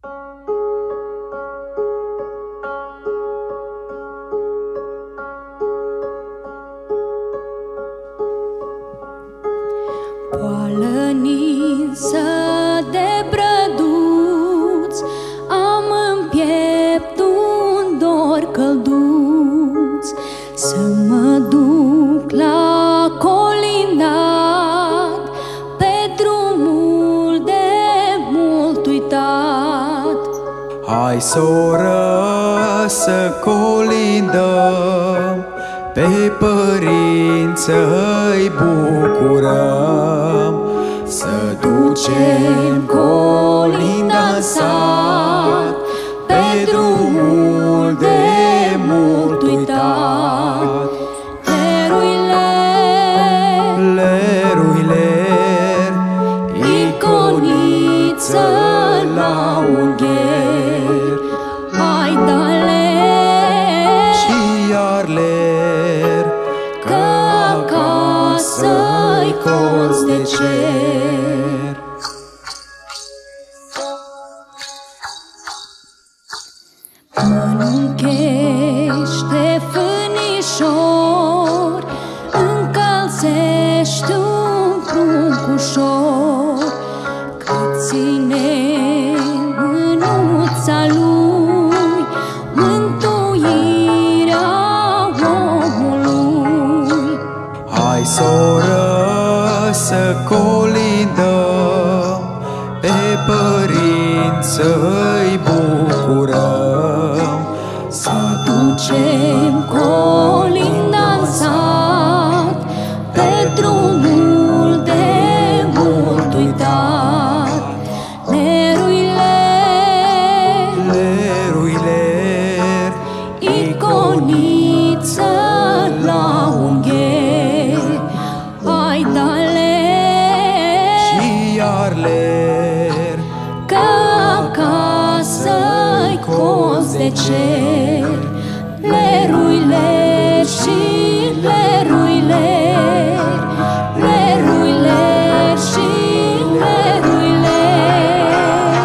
Poală ninsă de brăduț, am în piept un dor călduț, să mă duc la colindat, pe drumul de mult uitat. Hai, soră, să colindăm, pe părinți să-i bucurăm, să ducem colinda în sat, pe drumul de mult uitat. Leruiler, iconiță la ungher, Hai da ler și iar ler, că acasă-i colț de cer. Mănânchește fânișor, încălțești un prunc ușor, cât ține mânuța lui mântuirea omului. Hai, soră, să colindăm, pe părinți să-i bucurăm, Să ducem colinda în sat, pe drumul de mult uitat. Leruiler, Iconiță la ungher, hai da ler și iar ler, că acasă-i colț de cer. Leruiler și leruiler, leruiler și leruiler.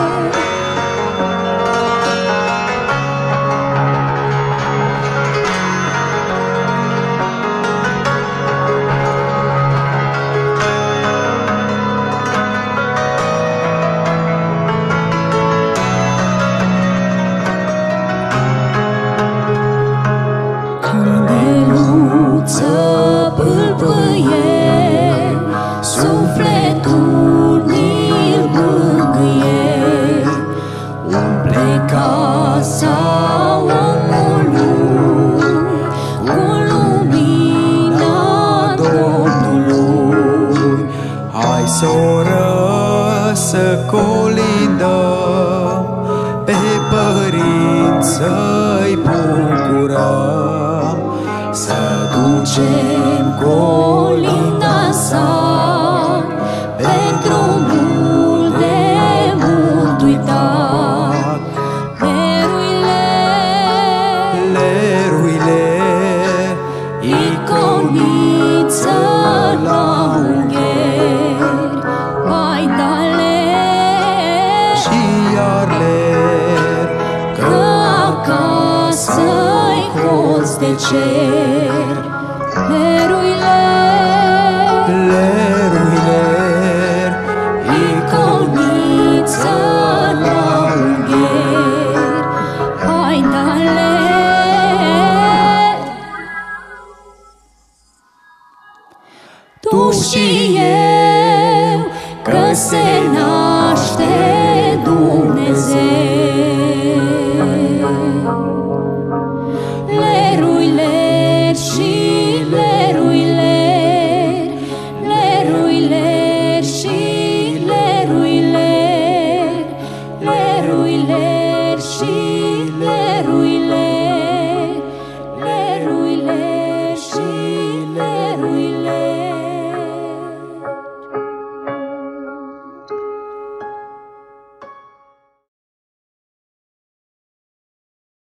Candeluță pâlpâie, sufletul mi-l mângâie, umple casa omului cu lumina Domnului. hai, soră, să colindăm, pe părinți să-i bucurăm, să Ducem colinda în sat, pe drumul de mult uitat. leruiler, Iconiță la ungher, hai da ler și iar ler, că acasă-i colț de cer. leruiler, Iconiță la ungher, hai da ler. Tu și eu, că se naște